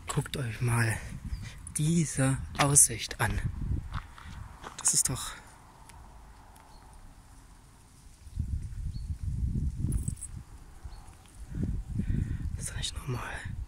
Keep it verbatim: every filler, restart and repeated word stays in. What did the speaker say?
Guckt euch mal diese Aussicht an. Das ist doch... Das ist nicht normal.